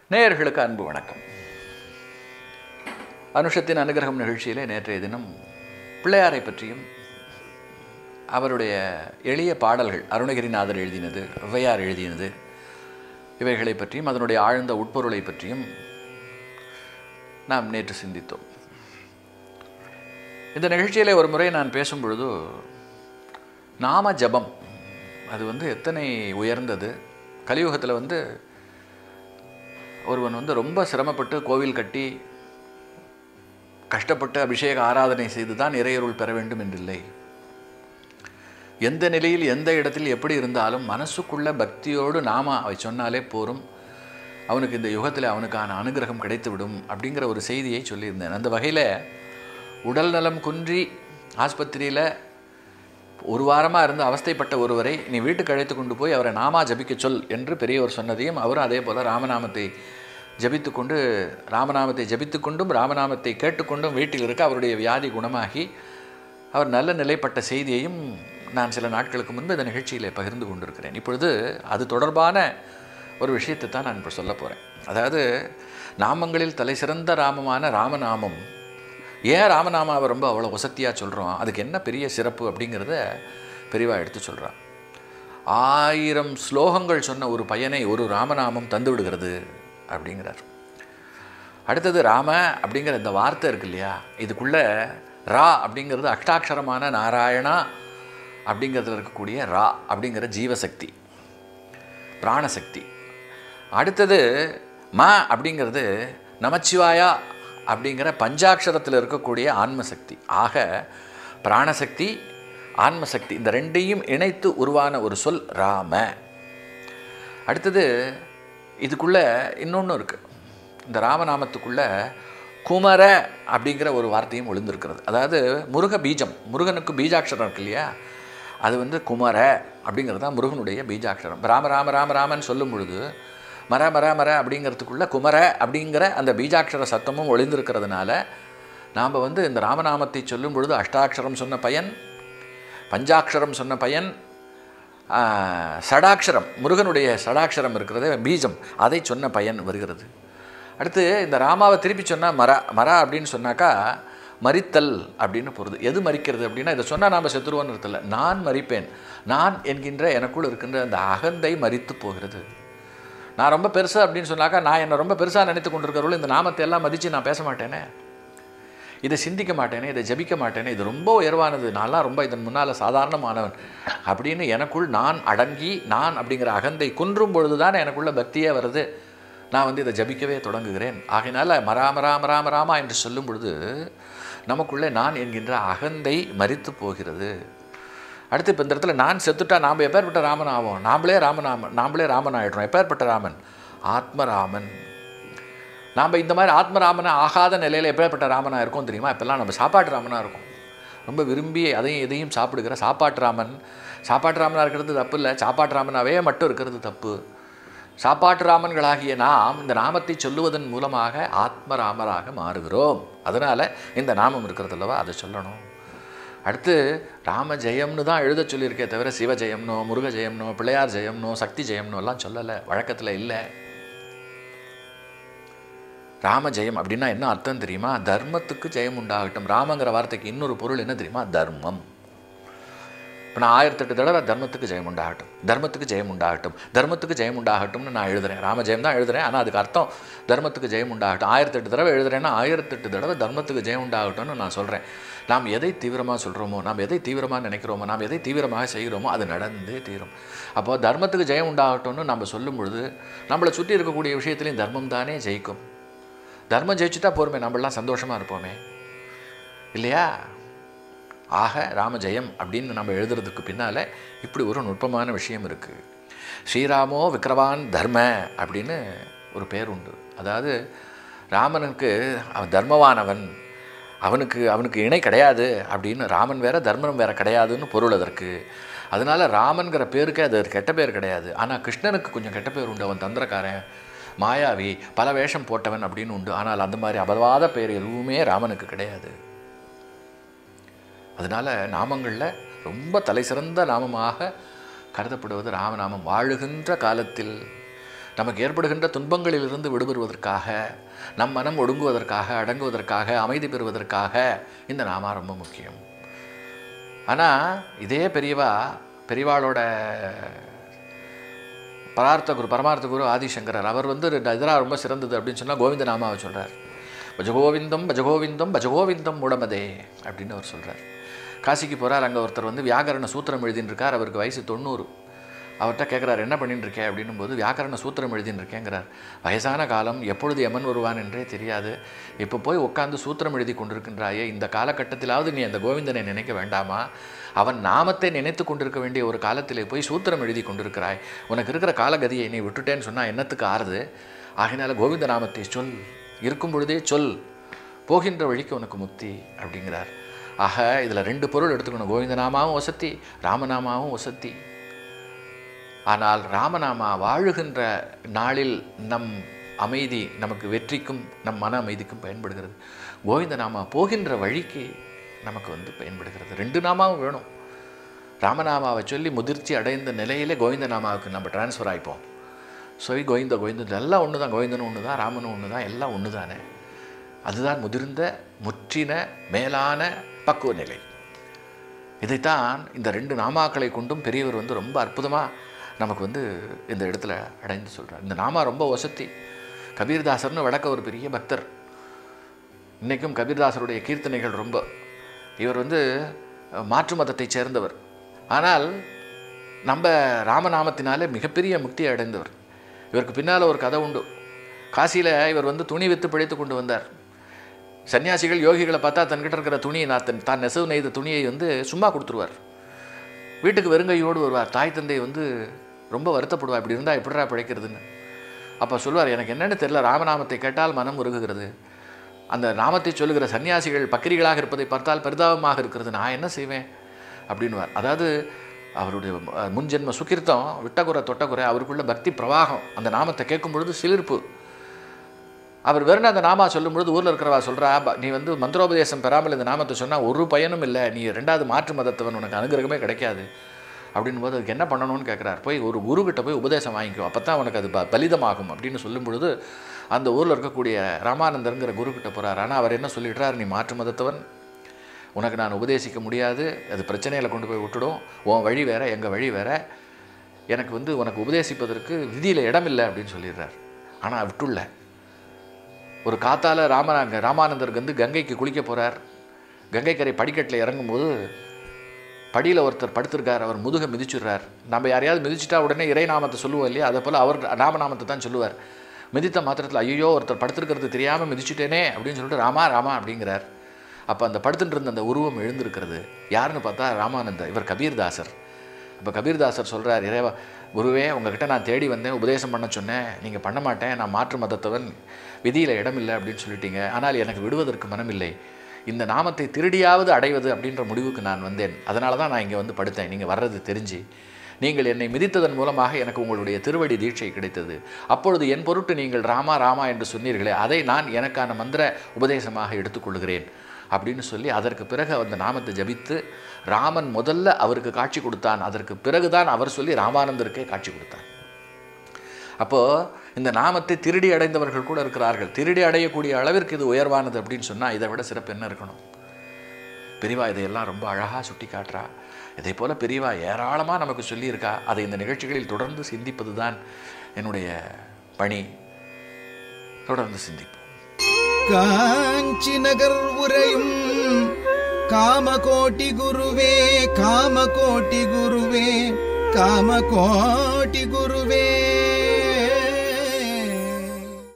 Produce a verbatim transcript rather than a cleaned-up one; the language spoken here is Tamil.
நேயர்களுக்கு அன்பு வணக்கம். அனுஷத்தின் அனுகிரகம் நிகழ்ச்சியிலே நேற்றைய தினம் பிள்ளையாரை பற்றியும் அவருடைய எளிய பாடல்கள் அருணகிரிநாதர் எழுதினது, ஔவையார் எழுதினது, இவைகளை பற்றியும் அதனுடைய ஆழ்ந்த உட்பொருளை பற்றியும் நாம் நேற்று சிந்தித்தோம். இந்த நிகழ்ச்சியிலே ஒரு முறை நான் பேசும் பொழுது நாம ஜபம் அது வந்து எத்தனை உயர்ந்தது. கலியுகத்தில் வந்து ஒருவன் வந்து ரொம்ப சிரமப்பட்டு கோவில் கட்டி கஷ்டப்பட்டு அபிஷேக ஆராதனை செய்து தான் இறையருள் பெற வேண்டும் என்றில்லை. எந்த நிலையில் எந்த இடத்தில் எப்படி இருந்தாலும் மனசுக்குள்ள பக்தியோடு நாம அவை சொன்னாலே போரும், அவனுக்கு இந்த யுகத்தில் அவனுக்கான அனுகிரகம் கிடைத்துவிடும் அப்படிங்கிற ஒரு செய்தியை சொல்லியிருந்தேன். அந்த வகையில் உடல் நலம் குன்றி ஆஸ்பத்திரியில் ஒரு வாரமாக இருந்து அவஸ்தைப்பட்ட ஒருவரை நீ வீட்டுக்கு அழைத்து கொண்டு போய் அவரை நாமா ஜபிக்க சொல் என்று பெரியவர் சொன்னதையும், அவரும் அதே போல் ராமநாமத்தை ஜபித்து கொண்டு ராமநாமத்தை ஜபித்து கொண்டும் ராமநாமத்தை கேட்டுக்கொண்டும் வீட்டில் இருக்க அவருடைய வியாதி குணமாகி அவர் நல்ல நிலைப்பட்ட செய்தியையும் நான் சில நாட்களுக்கு முன்பு இந்த நிகழ்ச்சியில் பகிர்ந்து கொண்டிருக்கிறேன். இப்பொழுது அது தொடர்பான ஒரு விஷயத்தை தான் நான் இப்போ சொல்ல போகிறேன். அதாவது நாமங்களில் தலை சிறந்த ராமமான ராமநாமம், ஏன் ராமநாமாவை ரொம்ப அவ்வளோ வசத்தியாக சொல்கிறோம், அதுக்கு என்ன பெரிய சிறப்பு அப்படிங்கிறத பெரியவா எடுத்து சொல்கிறான். ஆயிரம் ஸ்லோகங்கள் சொன்ன ஒரு பயனை ஒரு ராமநாமம் தந்து விடுகிறது அப்படிங்கிறார். அடுத்தது ராம அப்படிங்கிற இந்த வார்த்தை இருக்கு இல்லையா, இதுக்குள்ளே ரா அப்படிங்கிறது அஷ்டாட்சரமான நாராயணா அப்படிங்கிறதுல இருக்கக்கூடிய ரா அப்படிங்கிற ஜீவசக்தி, பிராணசக்தி. அடுத்தது ம அப்படிங்கிறது நமச்சிவாயா அப்படிங்கிற பஞ்சாட்சரத்தில் இருக்கக்கூடிய ஆன்மசக்தி. ஆக பிராணசக்தி ஆன்மசக்தி இந்த ரெண்டையும் இணைத்து உருவான ஒரு சொல் ராம. அடுத்தது இதுக்குள்ளே இன்னொன்று இருக்குது. இந்த ராமநாமத்துக்குள்ளே குமர அப்படிங்கிற ஒரு வார்த்தையும் ஒளிந்திருக்கிறது. அதாவது முருக பீஜம், முருகனுக்கு பீஜாட்சரம் இருக்கு இல்லையா, அது வந்து குமர அப்படிங்கிறது தான் முருகனுடைய பீஜாட்சரம். ராம ராம ராம ராமன் சொல்லும் பொழுது மர மர மர அப்படிங்கிறதுக்குள்ளே குமர அப்படிங்கிற அந்த பீஜாட்சர சத்தமும் ஒளிந்திருக்கிறதுனால நாம் வந்து இந்த ராமநாமத்தை சொல்லும் பொழுது அஷ்டாட்சரம் சொன்ன பயன், பஞ்சாட்சரம் சொன்ன பயன், சடாட்சரம் முருகனுடைய சடாட்சரம் இருக்கிறது பீஜம், அதை சொன்ன பயன் வருகிறது. அடுத்து இந்த ராமாவை திருப்பி சொன்னால் மர மர அப்படின்னு சொன்னாக்கா மரித்தல் அப்படின்னு போகிறது. எது மறிக்கிறது அப்படின்னா, இதை சொன்னால் நாம் செத்துருவோன்னு இருத்தல, நான் மறிப்பேன், நான் என்கின்ற எனக்குள் இருக்கின்ற அந்த அகந்தை மறித்து போகிறது. நான் ரொம்ப பெருசாக அப்படின்னு சொன்னாக்கா நான் என்னை ரொம்ப பெருசாக நினைத்து கொண்டிருக்கிறவர்கள் இந்த நாமத்தை எல்லாம் மதித்து நான் பேச மாட்டேனே, இதை சிந்திக்க மாட்டேனே, இதை ஜபிக்க மாட்டேனே, இது ரொம்ப உயர்வானது, நான்லாம் ரொம்ப இதன் முன்னால் சாதாரணமானவன் அப்படின்னு எனக்குள் நான் அடங்கி நான் அப்படிங்கிற அகந்தை குன்றும் பொழுது தான் எனக்குள்ள பக்தியே வருது. நான் வந்து இதை ஜபிக்கவே தொடங்குகிறேன். ஆகையினால மராம ராம ராம ராமா என்று சொல்லும் பொழுது நமக்குள்ளே நான் என்கின்ற அகந்தை மரித்து போகிறது. அடுத்து இப்போ இந்த இடத்துல நான் செத்துட்டா நாம் எப்பேற்பட்ட ராமன் ஆவோம், நாம்ளே ராமநாமன், நாம்ளே ராமன் ஆகிடுறோம். எப்பேற்பட்ட ராமன்? ஆத்மராமன். நாம் இந்த மாதிரி ஆத்மராமனை ஆகாத நிலையில் எப்பேற்பட்ட ராமனாக இருக்கும் தெரியுமா? இப்போல்லாம் நம்ம சாப்பாட்டு ராமனாக இருக்கும், ரொம்ப விரும்பி அதையும் எதையும் சாப்பிடுகிற சாப்பாட்டு ராமன். சாப்பாட்டு ராமனாக இருக்கிறது தப்பு இல்லை, சாப்பாட்டு ராமனாகவே மட்டும் இருக்கிறது தப்பு. சாப்பாட்டு ராமன்களாகிய நாம் இந்த நாமத்தை சொல்லுவதன் மூலமாக ஆத்மராமராக மாறுகிறோம். அதனால் இந்த நாமம் இருக்கிறது அல்லவா, அதை சொல்லணும். அடுத்து ராம ஜெயம்னு தான் எழுத சொல்லியிருக்கே தவிர சிவ ஜெயம்னோ முருக ஜெயம்னோ பிள்ளையார் ஜெயம்னோ சக்தி ஜெயம்னோ எல்லாம் சொல்லலை, வழக்கத்தில் இல்லை. ராம ஜெயம் அப்படின்னா என்ன அர்த்தம் தெரியுமா? தர்மத்துக்கு ஜெயம் உண்டாகட்டும். ராமங்கிற வார்த்தைக்கு இன்னொரு பொருள் என்ன தெரியுமா? தர்மம். இப்போ நான் ஆயிரத்தெட்டு தடவை தர்மத்துக்கு ஜெயம் உண்டாகட்டும், தர்மத்துக்கு ஜெயம் உண்டாகட்டும், தர்மத்துக்கு ஜெயம் உண்டாகட்டும்னு நான் எழுதுறேன். ராம ஜெயம் தான் எழுதுறேன், ஆனால் அதுக்கு அர்த்தம் தர்மத்துக்கு ஜெயம் உண்டாகட்டும். ஆயிரத்தெட்டு தடவை எழுதுறேன்னா ஆயிரத்தெட்டு தடவை தர்மத்துக்கு ஜெயம் உண்டாகட்டும்னு நான் சொல்கிறேன். நாம் எதை தீவிரமாக சொல்கிறோமோ, நாம் எதை தீவிரமாக நினைக்கிறோமோ, நாம் எதை தீவிரமாக செய்கிறோமோ அது நடந்தே தீரும். அப்போது தர்மத்துக்கு ஜெயம் உண்டாகட்டும்னு நம்ம சொல்லும் பொழுது நம்மளை சுற்றி இருக்கக்கூடிய விஷயத்துலையும் தர்மம் தானே ஜெயிக்கும். தர்மம் ஜெயிச்சுட்டா போருமே, நம்மளாம் சந்தோஷமாக இருப்போமே இல்லையா? ஆக ராம ஜெயம் அப்படின்னு நம்ம எழுதுறதுக்கு பின்னால் இப்படி ஒரு நுட்பமான விஷயம் இருக்குது. ஸ்ரீராமோ விக்ரவான் தர்ம அப்படின்னு ஒரு பேர் உண்டு. அதாவது ராமனுக்கு அவன் தர்மவானவன், அவனுக்கு அவனுக்கு இணை கிடையாது அப்படின்னு, ராமன் வேற தர்மம் வேற கிடையாதுன்னு பொருள் அதற்கு. அதனால் ராமன்கிற பேருக்கே அது கெட்ட பேர் கிடையாது. ஆனால் கிருஷ்ணனுக்கு கொஞ்சம் கெட்ட பேர் உண்டு, அவன் தந்திரக்காரன், மாயாவி, பல வேஷம் போட்டவன் அப்படின்னு உண்டு. ஆனால் அந்த மாதிரி அபவாத பேர் எதுவுமே ராமனுக்கு கிடையாது. அதனால் நாமங்களில் ரொம்ப தலை சிறந்த நாமமாக கருதப்படுவது ராமநாமம். வாழுகின்ற காலத்தில் நமக்கு ஏற்படுகின்ற துன்பங்களிலிருந்து விடுபடுவதற்காக, நம் மனம் ஒடுங்குவதற்காக, அடங்குவதற்காக, அமைதி பெறுவதற்காக இந்த நாமா ரொம்ப முக்கியம். ஆனால் இதே பெரியவா பெரியவாளோட பரார்த்த குரு பரமார்த்த குரு ஆதிசங்கரர் அவர் வந்து இதெல்லாம் ரொம்ப சிறந்தது அப்படின்னு சொன்னால் கோவிந்த நாமாவை சொல்கிறார். பஜகோவிந்தம் பஜகோவிந்தம் பஜகோவிந்தம் உடமதே அப்படின்னு அவர் சொல்கிறார். காசிக்கு போகிறார். அங்கே ஒருத்தர் வந்து வியாக்கரண சூத்திரம் எழுதின்னு இருக்கார். அவருக்கு வயசு தொண்ணூறு. அவர்கிட்ட கேட்குறாரு, என்ன பண்ணிட்டு இருக்கேன் அப்படின்னும் போது, வியாக்கரண சூத்திரம் எழுதின்னு இருக்கேங்கிறார். வயசான காலம், எப்பொழுது யமன் வருவான் என்றே தெரியாது. இப்போ போய் உட்காந்து சூத்திரம் எழுதி கொண்டிருக்கின்றாயே, இந்த காலகட்டத்திலாவது நீ அந்த கோவிந்தனை நினைக்க வேண்டாமா? அவன் நாமத்தை நினைத்து கொண்டிருக்க வேண்டிய ஒரு காலத்திலே போய் சூத்திரம் எழுதி கொண்டிருக்கிறாய். உனக்கு இருக்கிற காலகதியை நீ விட்டுட்டேன்னு சொன்னால் என்னத்துக்கு ஆறுது? ஆகினால கோவிந்த நாமத்தை சொல், இருக்கும் பொழுதே சொல், போகின்ற வழிக்கு உனக்கு முக்தி அப்படிங்கிறார். ஆக இதில் ரெண்டு பொருள் எடுத்துக்கணும். கோவிந்தநாமாவும் வசத்தி, ராமநாமாவும் வசத்தி. ஆனால் ராமநாமா வாழுகின்ற நாளில் நம் அமைதி, நமக்கு வெற்றிக்கும் நம் மன அமைதிக்கும் பயன்படுகிறது. கோவிந்தநாமா போகின்ற வழிக்கு நமக்கு வந்து பயன்படுகிறது. ரெண்டு நாமாவும் வேணும். ராமநாமாவை சொல்லி முதிர்ச்சி அடைந்த நிலையிலே கோவிந்தநாமாவுக்கு நம்ம டிரான்ஸ்ஃபர் ஆகிப்போம். சொய் கோவிந்த கோவிந்தன் எல்லாம் ஒன்று தான். கோவிந்தனும் ஒன்று தான், ராமனும் ஒன்று தான், எல்லாம் ஒன்று தானே. அதுதான் முதிர்ந்த முற்றின மேலான பக்குவ நிலை. இதைத்தான் இந்த ரெண்டு நாமாக்களை கொண்டும் பெரியவர் வந்து ரொம்ப அற்புதமாக நமக்கு வந்து இந்த இடத்துல அடைந்து சொல்கிறார். இந்த நாமா ரொம்ப வசத்தி. கபீர்தாசர்னு வடக்க ஒரு பெரிய பக்தர். இன்றைக்கும் கபீர்தாசருடைய கீர்த்தனைகள் ரொம்ப. இவர் வந்து மாற்று மதத்தை சேர்ந்தவர். ஆனால் நம்ம ராமநாமத்தினாலே மிகப்பெரிய முக்தியை அடைந்தவர். இவருக்கு பின்னால் ஒரு கதை உண்டு. காசியில் இவர் வந்து துணி விற்று பிழைத்து கொண்டு வந்தார். சன்னியாசிகள் யோகிகளை பார்த்தா தன்கிட்ட இருக்கிற துணியை, நான் தான் நெசவு நெய்த துணியை வந்து சும்மா கொடுத்துருவார். வீட்டுக்கு வெறுங்கையோடு வருவார். தாய் தந்தை வந்து ரொம்ப வருத்தப்படுவார், இப்படி இருந்தால் எப்படிரா பிழைக்கிறதுன்னு. அப்போ சொல்வார், எனக்கு என்னென்னு தெரியல, ராமநாமத்தை கேட்டால் மனம் உருகுகிறது. அந்த நாமத்தை சொல்லுகிற சன்னியாசிகள் பக்கிரிகளாக இருப்பதை பார்த்தால் பரிதாபமாக இருக்கிறது, நான் என்ன செய்வேன் அப்படின்வார். அதாவது அவருடைய முன்ஜென்ம சுகிர்த்தம், விட்டகுறை தொட்டகுறை, அவருக்குள்ள பக்தி பிரவாகம். அந்த நாமத்தை கேட்கும் பொழுது சிலிர்ப்பு. அவர் வெறும் அந்த நாமா சொல்லும் பொழுது ஊரில் இருக்கிறவா சொல்கிறா, நீ வந்து மந்திரோபதேசம் பெறாமல் இந்த நாமத்தை சொன்னால் ஒரு பயனும் இல்லை, நீ ரெண்டாவது மாற்று மதத்தவன், உனக்கு அனுகிரகமே கிடைக்காது அப்படின் போது அதுக்கு என்ன பண்ணணும்னு கேட்குறார். போய் ஒரு குருக்கிட்ட போய் உபதேசம் வாங்கிக்கோ, அப்போ தான் உனக்கு அது ப பலிதமாகும் அப்படின்னு சொல்லும் பொழுது அந்த ஊரில் இருக்கக்கூடிய ராமானந்தருங்கிற குருக்கிட்ட போகிறார். ஆனால் அவர் என்ன சொல்லிடுறார், நீ மாற்று மதத்தவன், உனக்கு நான் உபதேசிக்க முடியாது, அது பிரச்சனையில் கொண்டு போய் விட்டுடும், உன் வழி வேறு எங்கள் வழி வேறு, எனக்கு வந்து உனக்கு உபதேசிப்பதற்கு விதியில் இடமில்லை அப்படின்னு சொல்லிடுறார். ஆனால் விட்டுள்ள ஒரு காத்தால் ராம ராமானந்தருக்கு வந்து கங்கைக்கு குளிக்க போகிறார். கங்கை கரை படிக்கட்டில் இறங்கும்போது படியில் ஒருத்தர் படுத்திருக்கார். அவர் முதுகை மிதிச்சுடுறார். நம்ம யாரையாவது மிதிச்சிட்டா உடனே இறை நாமத்தை சொல்லுவோம் இல்லையா, அதை போல் அவர் ராமநாமத்தை தான் சொல்லுவார். மிதித்த மாத்திரத்தில் ஐயோ ஒருத்தர் படுத்திருக்கிறது தெரியாமல் மிதிச்சுட்டேனே அப்படின்னு சொல்லிட்டு ராமா ராமா அப்படிங்கிறார். அப்போ அந்த படுத்துட்டு இருந்த அந்த உருவம் எழுந்திருக்கிறது. யாருன்னு பார்த்தா ராமானந்தர், இவர் கபீர்தாசர். அப்போ கபீர்தாசர் சொல்கிறார், இறைவா குருவே, உங்ககிட்ட நான் தேடி வந்தேன், உபதேசம் பண்ண சொன்னேன், நீங்கள் பண்ண மாட்டேன், நான் மாற்று மதத்தவன், விதியில் இடமில்லை அப்படின்னு சொல்லிட்டீங்க. ஆனால் எனக்கு விடுவதற்கு மனமில்லை, இந்த நாமத்தை திருடியாவது அடைவது அப்படின்ற முடிவுக்கு நான் வந்தேன். அதனால தான் நான் இங்கே வந்து படுத்தேன். நீங்கள் வர்றது தெரிஞ்சு நீங்கள் என்னை மிதித்ததன் மூலமாக எனக்கு உங்களுடைய திருவடி தீட்சை கிடைத்தது. அப்பொழுது என் பொருட்டு நீங்கள் ராமா ராமா என்று சொன்னீர்களே, அதை நான் எனக்கான மந்திர உபதேசமாக எடுத்துக்கொள்கிறேன் அப்படின்னு சொல்லி அதற்கு பிறகு அந்த நாமத்தை ஜபித்து ராமன் முதல்ல அவருக்கு காட்சி கொடுத்தான். அதற்கு பிறகுதான் அவர் சொல்லி ராமானந்தருக்கே காட்சி கொடுத்தான். அப்போது இந்த நாமத்தை திருடி அடைந்தவர்கள் கூட இருக்கிறார்கள். திருடி அடையக்கூடிய அளவிற்கு இது உயர்வானது அப்படின்னு சொன்னால் இதை விட சிறப்பு என்ன இருக்கணும்? பெரியவா இதையெல்லாம் ரொம்ப அழகாக சுட்டி காட்டுறா. இதே போல் பெரியவா ஏராளமாக நமக்கு சொல்லியிருக்கா. அதை இந்த நிகழ்ச்சிகளில் தொடர்ந்து சிந்திப்பது தான் என்னுடைய பணி. தொடர்ந்து சிந்திப்போம். காஞ்சி நகர் உரையும் காமகோட்டி குருவே, காமகோட்டி குருவே, காமகோட்டி குருவே.